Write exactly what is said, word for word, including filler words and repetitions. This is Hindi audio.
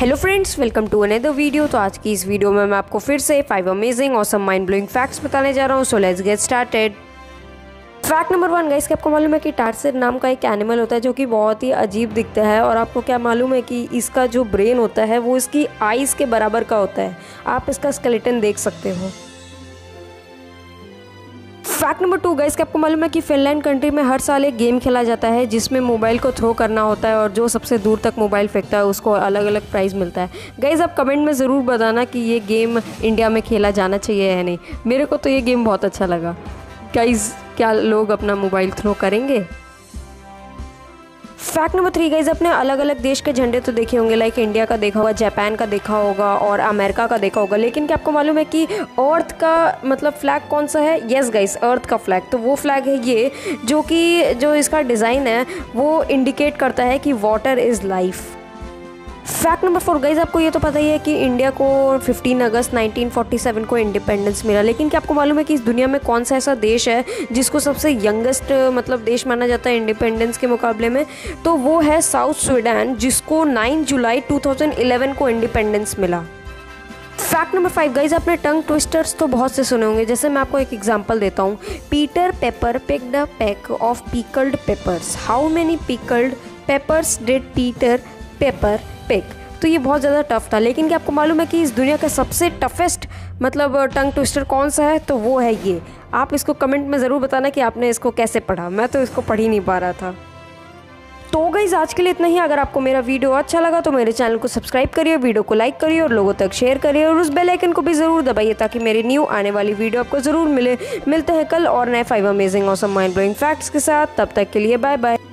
Hello friends, welcome to another video. तो आज की इस वीडियो में मैं आपको फिर से five amazing awesome mind blowing facts बताने जा रहा हूँ। So let's get started. Fact number one guys, आपको मालूम है कि टार्सिड नाम का एक एनिमल होता है जो कि बहुत ही अजीब दिखता है। और आपको क्या मालूम है कि इसका जो ब्रेन होता है वो इसकी आइज के बराबर का होता है। आप इसका स्केलेटन देख सकते हो। फैक्ट नंबर टू गाइस, आपको मालूम है कि फिनलैंड कंट्री में हर साल एक गेम खेला जाता है जिसमें मोबाइल को थ्रो करना होता है और जो सबसे दूर तक मोबाइल फेंकता है उसको अलग अलग प्राइज़ मिलता है। गाइस आप कमेंट में ज़रूर बताना कि ये गेम इंडिया में खेला जाना चाहिए या नहीं। मेरे को तो ये गेम बहुत अच्छा लगा। गाइस क्या लोग अपना मोबाइल थ्रो करेंगे? फैक्ट नंबर थ्री गाइज, अपने अलग अलग देश के झंडे तो देखे होंगे, लाइक इंडिया का देखा होगा, जापान का देखा होगा और अमेरिका का देखा होगा। लेकिन क्या आपको मालूम है कि अर्थ का मतलब फ्लैग कौन सा है? यस गाइज, अर्थ का फ्लैग। तो वो फ्लैग है ये, जो कि जो इसका डिज़ाइन है वो इंडिकेट करता है कि water is life. Fact number four guys, आपको ये तो पता ही है कि इंडिया को पंद्रह अगस्त नाइनटीन फोर्टी सेवन को इंडिपेंडेंस मिला। लेकिन क्या आपको मालूम है कि इस दुनिया में कौन सा ऐसा देश है जिसको सबसे यंगेस्ट मतलब देश माना जाता है इंडिपेंडेंस के मुकाबले में? तो वो है साउथ सुडान, जिसको नौ जुलाई दो हज़ार ग्यारह को इंडिपेंडेंस मिला। फैक्ट नंबर फाइव गाइज, आपने टंग ट्विस्टर्स तो बहुत से सुने होंगे। जैसे मैं आपको एक एग्जांपल देता हूँ। Peter Piper picked a peck of pickled peppers. How many pickled peppers did Peter Piper pick? तो ये बहुत ज़्यादा टफ था। लेकिन क्या आपको मालूम है कि इस दुनिया का सबसे टफेस्ट मतलब टंग ट्विस्टर कौन सा है? तो वो है ये। आप इसको कमेंट में ज़रूर बताना कि आपने इसको कैसे पढ़ा। मैं तो इसको पढ़ ही नहीं पा रहा था। तो गाइस आज के लिए इतना ही। अगर आपको मेरा वीडियो अच्छा लगा तो मेरे चैनल को सब्सक्राइब करिए, वीडियो को लाइक करिए और लोगों तक शेयर करिए और उस बेल आइकन को भी ज़रूर दबाइए ताकि मेरी न्यू आने वाली वीडियो आपको ज़रूर मिले। मिलते हैं कल और नए five amazing awesome mind blowing facts के साथ। तब तक के लिए बाय बाय।